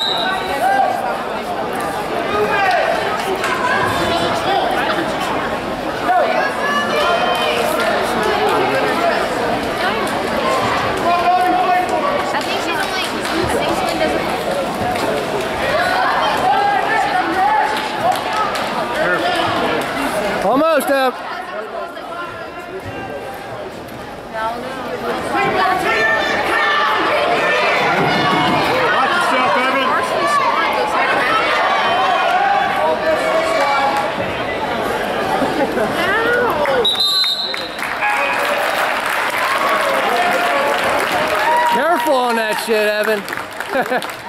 Almost up. Watch yourself, Evan. Careful on that shit, Evan.